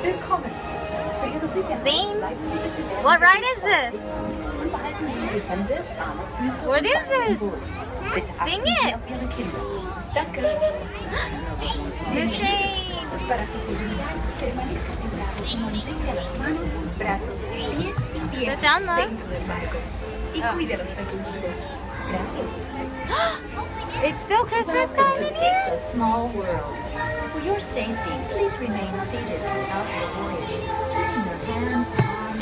Willkommen. Für Ihre Sicherheit Zane, bleiben Sie bitte während what der ride is this? und behalten Sie die Hände, Arme, Füße What und is Beine im this? Boot. Bitte Sing achten Sie it. auf Ihre Kinder. Danke. The train. Para su seguridad, permanezca sentado y mantenga las manos, brazos, pies y Sit piernas down, though. dentro del barco. Y cuide a los pequeñitos. Gracias. It's still Christmas Welcome time to in here? It's a Small World. For your safety, please remain seated throughout your voyage, keeping your hands, arms,